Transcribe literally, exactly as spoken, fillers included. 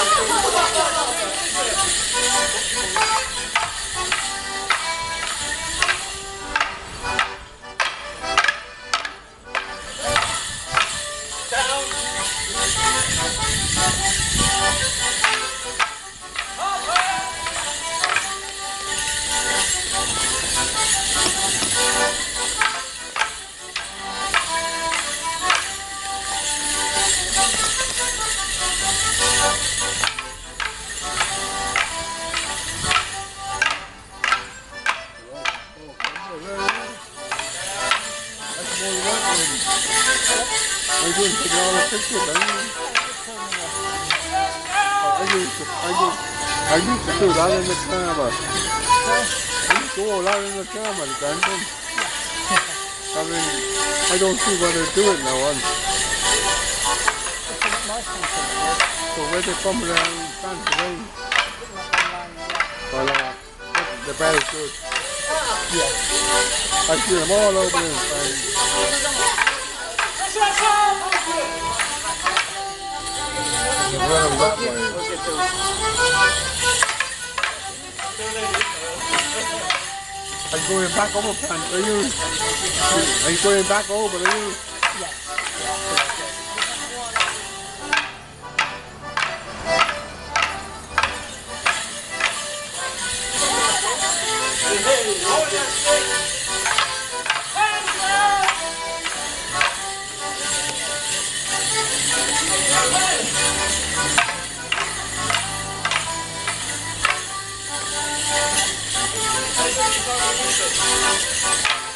I didn't take all the pictures, I used to, I used, I used to do that in the camera. I used to do that in the camera, the grandson. I mean, I don't see what they're doing now on. So where they come around dance away? Well, uh, the bell is good. Yeah. I see them all over inside. Run that way. Are you going back over, Pan? Are you? Are you going back over? Are you? Yes. Thank you.